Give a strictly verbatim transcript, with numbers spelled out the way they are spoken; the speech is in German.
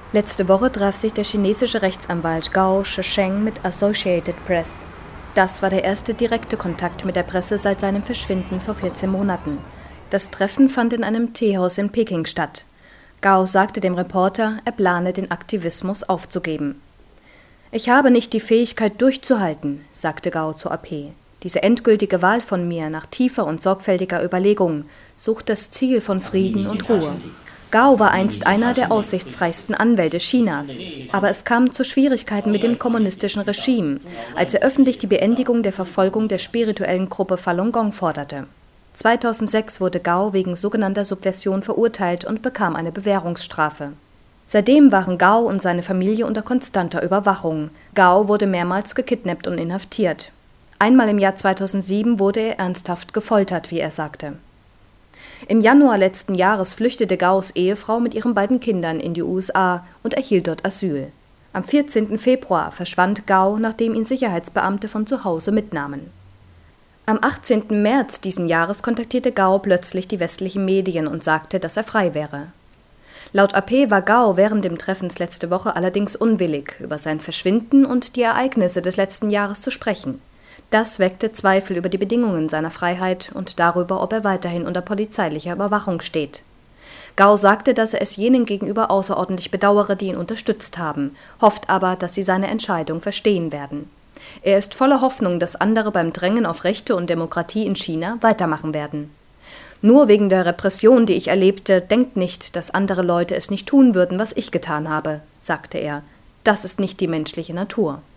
Letzte Woche traf sich der chinesische Rechtsanwalt Gao Shisheng mit Associated Press. Das war der erste direkte Kontakt mit der Presse seit seinem Verschwinden vor vierzehn Monaten. Das Treffen fand in einem Teehaus in Peking statt. Gao sagte dem Reporter, er plane, den Aktivismus aufzugeben. »Ich habe nicht die Fähigkeit durchzuhalten«, sagte Gao zur A P. »Diese endgültige Wahl von mir nach tiefer und sorgfältiger Überlegung sucht das Ziel von Frieden und Ruhe.« Gao war einst einer der aussichtsreichsten Anwälte Chinas, aber es kam zu Schwierigkeiten mit dem kommunistischen Regime, als er öffentlich die Beendigung der Verfolgung der spirituellen Gruppe Falun Gong forderte. zweitausendsechs wurde Gao wegen sogenannter Subversion verurteilt und bekam eine Bewährungsstrafe. Seitdem waren Gao und seine Familie unter konstanter Überwachung. Gao wurde mehrmals gekidnappt und inhaftiert. Einmal im Jahr zweitausendsieben wurde er ernsthaft gefoltert, wie er sagte. Im Januar letzten Jahres flüchtete Gaos Ehefrau mit ihren beiden Kindern in die U S A und erhielt dort Asyl. Am vierzehnten Februar verschwand Gao, nachdem ihn Sicherheitsbeamte von zu Hause mitnahmen. Am achtzehnten März diesen Jahres kontaktierte Gao plötzlich die westlichen Medien und sagte, dass er frei wäre. Laut A P war Gao während dem Treffens letzte Woche allerdings unwillig, über sein Verschwinden und die Ereignisse des letzten Jahres zu sprechen. Das weckte Zweifel über die Bedingungen seiner Freiheit und darüber, ob er weiterhin unter polizeilicher Überwachung steht. Gao sagte, dass er es jenen gegenüber außerordentlich bedauere, die ihn unterstützt haben, hofft aber, dass sie seine Entscheidung verstehen werden. Er ist voller Hoffnung, dass andere beim Drängen auf Rechte und Demokratie in China weitermachen werden. Nur wegen der Repression, die ich erlebte, denkt nicht, dass andere Leute es nicht tun würden, was ich getan habe, sagte er. Das ist nicht die menschliche Natur.